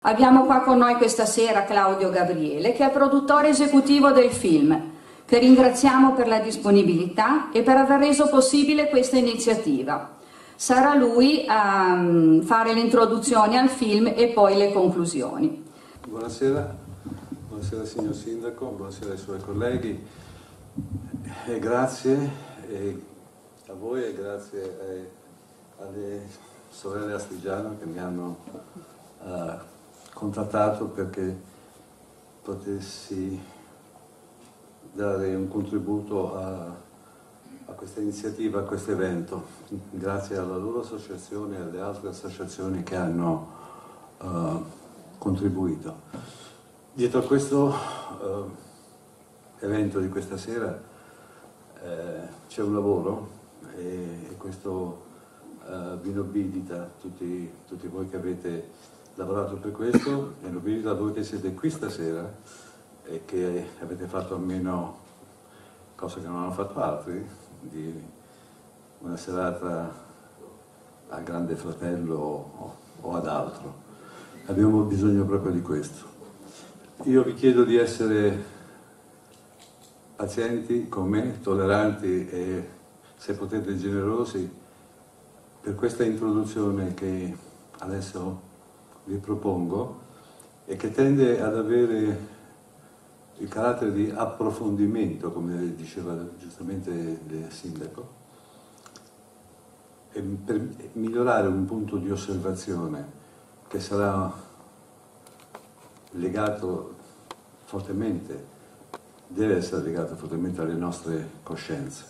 Abbiamo qua con noi questa sera Claudio Gabriele, che è produttore esecutivo del film, che ringraziamo per la disponibilità e per aver reso possibile questa iniziativa. Sarà lui a fare l'introduzione al film e poi le conclusioni. Buonasera, buonasera signor Sindaco, buonasera ai suoi colleghi e grazie a voi e grazie alle sorelle Astigiano che mi hanno contattato perché potessi dare un contributo a questa iniziativa, a questo evento, grazie alla loro associazione e alle altre associazioni che hanno contribuito. Dietro a questo evento di questa sera c'è un lavoro e questo vi nobilita tutti voi che avete lavorato per questo e nobilita voi che siete qui stasera e che avete fatto almeno, cosa che non hanno fatto altri, di una serata al Grande Fratello o ad altro. Abbiamo bisogno proprio di questo. Io vi chiedo di essere pazienti con me, tolleranti e, se potete, generosi per questa introduzione che adesso vi propongo e che tende ad avere il carattere di approfondimento, come diceva giustamente il Sindaco, e per migliorare un punto di osservazione che sarà legato fortemente, deve essere legato fortemente alle nostre coscienze.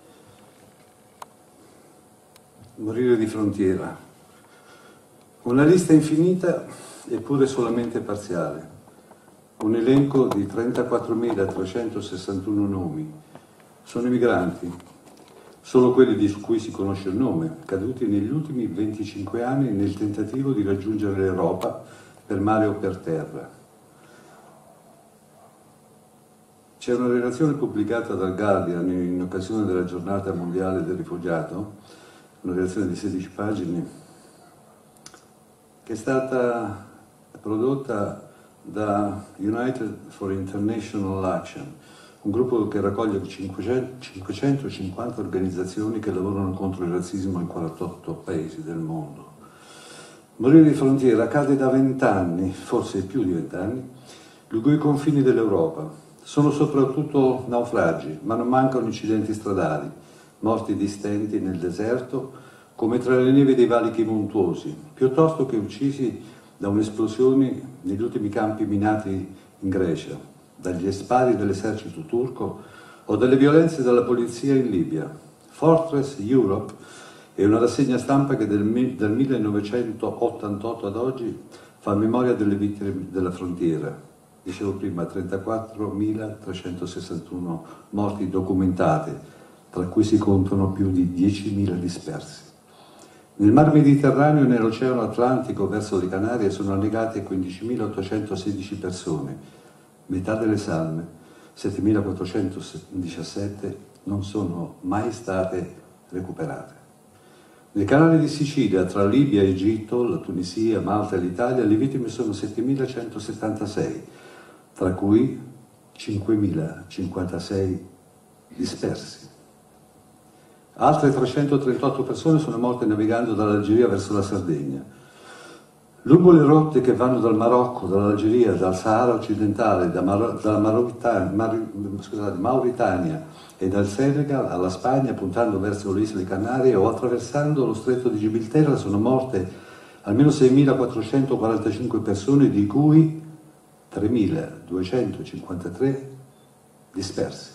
Morire di frontiera. Una lista infinita eppure solamente parziale. Un elenco di 34.361 nomi. Sono i migranti, solo quelli di cui si conosce il nome, caduti negli ultimi 25 anni nel tentativo di raggiungere l'Europa per mare o per terra. C'è una relazione pubblicata dal Guardian in occasione della giornata mondiale del rifugiato, una relazione di 16 pagine, che è stata prodotta da United for International Action, un gruppo che raccoglie 550 organizzazioni che lavorano contro il razzismo in 48 paesi del mondo. Morire di frontiera accade da 20 anni, forse più di 20 anni, lungo i confini dell'Europa. Sono soprattutto naufragi, ma non mancano incidenti stradali, morti di stenti nel deserto, come tra le nevi dei valichi montuosi, piuttosto che uccisi da un'esplosione negli ultimi campi minati in Grecia, dagli spari dell'esercito turco o dalle violenze della polizia in Libia. Fortress Europe è una rassegna stampa che dal 1988 ad oggi fa memoria delle vittime della frontiera. Dicevo prima, 34.361 morti documentate, tra cui si contano più di 10.000 dispersi. Nel Mar Mediterraneo e nell'Oceano Atlantico verso le Canarie sono annegate 15.816 persone, metà delle salme, 7.417, non sono mai state recuperate. Nel canale di Sicilia, tra Libia, Egitto, la Tunisia, Malta e l'Italia, le vittime sono 7.176, tra cui 5.056 dispersi. Altre 338 persone sono morte navigando dall'Algeria verso la Sardegna. Lungo le rotte che vanno dal Marocco, dall'Algeria, dal Sahara occidentale, dalla Mauritania e dal Senegal alla Spagna, puntando verso le isole Canarie o attraversando lo stretto di Gibilterra, sono morte almeno 6.445 persone, di cui 3.253 dispersi.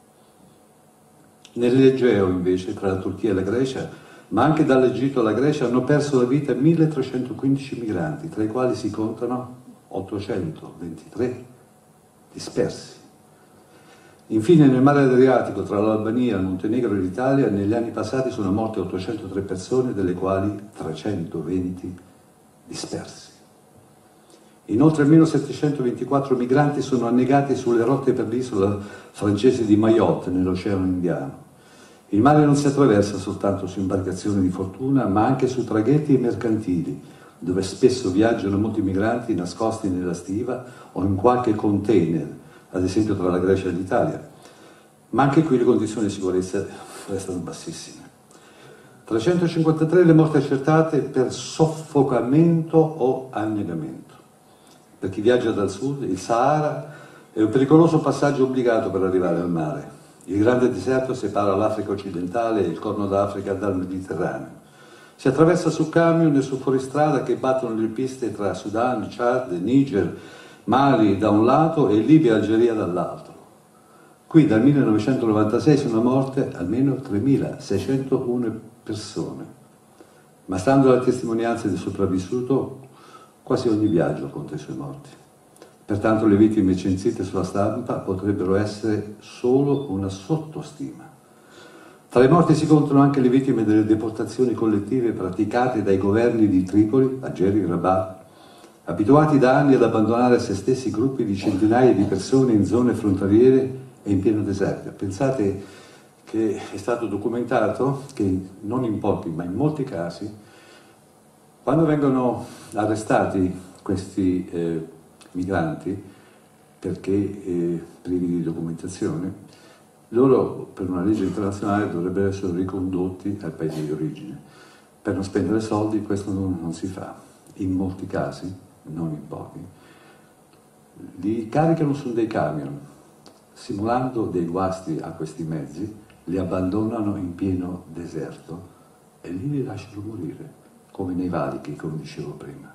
Nell'Egeo, invece, tra la Turchia e la Grecia, ma anche dall'Egitto alla Grecia, hanno perso la vita 1.315 migranti, tra i quali si contano 823 dispersi. Infine, nel mare Adriatico, tra l'Albania, il Montenegro e l'Italia, negli anni passati sono morte 803 persone, delle quali 320 dispersi. Inoltre almeno 724 migranti sono annegati sulle rotte per l'isola francese di Mayotte, nell'Oceano Indiano. Il mare non si attraversa soltanto su imbarcazioni di fortuna, ma anche su traghetti e mercantili, dove spesso viaggiano molti migranti nascosti nella stiva o in qualche container, ad esempio tra la Grecia e l'Italia. Ma anche qui le condizioni di sicurezza restano bassissime. 353 le morti accertate per soffocamento o annegamento. Per chi viaggia dal sud, il Sahara è un pericoloso passaggio obbligato per arrivare al mare. Il grande deserto separa l'Africa occidentale e il Corno d'Africa dal Mediterraneo. Si attraversa su camion e su fuoristrada che battono le piste tra Sudan, Chad, Niger, Mali da un lato e Libia e Algeria dall'altro. Qui dal 1996 sono morte almeno 3.601 persone, ma stando alle testimonianze del sopravvissuto, quasi ogni viaggio conta i suoi morti. Pertanto le vittime censite sulla stampa potrebbero essere solo una sottostima. Tra le morti si contano anche le vittime delle deportazioni collettive praticate dai governi di Tripoli, Algeri e Rabat, abituati da anni ad abbandonare a se stessi gruppi di centinaia di persone in zone frontaliere e in pieno deserto. Pensate che è stato documentato che non in pochi, ma in molti casi, quando vengono arrestati questi migranti, perché privi di documentazione, loro per una legge internazionale dovrebbero essere ricondotti al paese di origine. Per non spendere soldi questo non si fa. In molti casi, non in pochi, li caricano su dei camion, simulando dei guasti a questi mezzi, li abbandonano in pieno deserto e lì li lasciano morire, come nei valichi, come dicevo prima.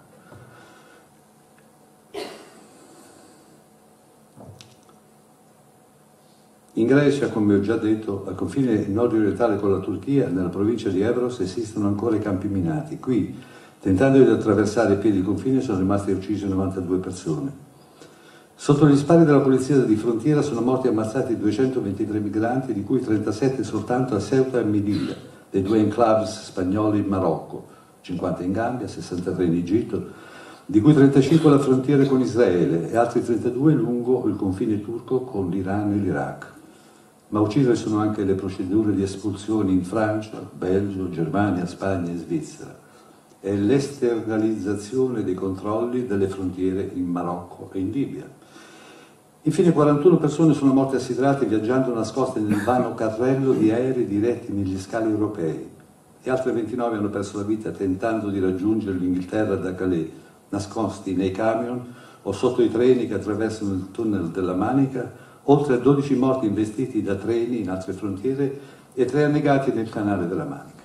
In Grecia, come ho già detto, al confine nord-orientale con la Turchia, nella provincia di Evros, esistono ancora i campi minati. Qui, tentando di attraversare a piedi il confine, sono rimasti uccisi 92 persone. Sotto gli spari della polizia di frontiera sono morti e ammazzati 223 migranti, di cui 37 soltanto a Ceuta e Melilla, dei due enclaves spagnoli in Marocco, 50 in Gambia, 63 in Egitto, di cui 35 alla frontiera con Israele e altri 32 lungo il confine turco con l'Iran e l'Iraq. Ma a uccidere sono anche le procedure di espulsione in Francia, Belgio, Germania, Spagna e Svizzera e l'esternalizzazione dei controlli delle frontiere in Marocco e in Libia. Infine 41 persone sono morte assidrate viaggiando nascoste nel vano carrello di aerei diretti negli scali europei e altre 29 hanno perso la vita tentando di raggiungere l'Inghilterra da Calais, nascosti nei camion o sotto i treni che attraversano il tunnel della Manica, oltre a 12 morti investiti da treni in altre frontiere e 3 annegati nel canale della Manica.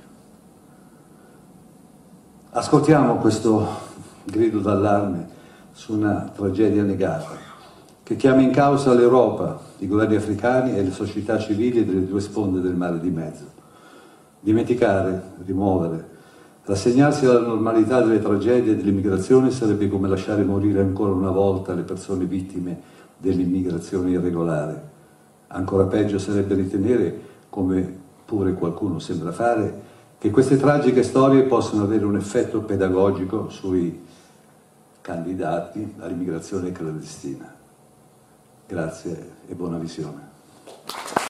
Ascoltiamo questo grido d'allarme su una tragedia negata che chiama in causa l'Europa, i governi africani e le società civili delle due sponde del mare di mezzo. Dimenticare, rimuovere, rassegnarsi alla normalità delle tragedie e dell'immigrazione sarebbe come lasciare morire ancora una volta le persone vittime dell'immigrazione irregolare. Ancora peggio sarebbe ritenere, come pure qualcuno sembra fare, che queste tragiche storie possano avere un effetto pedagogico sui candidati all'immigrazione clandestina. Grazie e buona visione.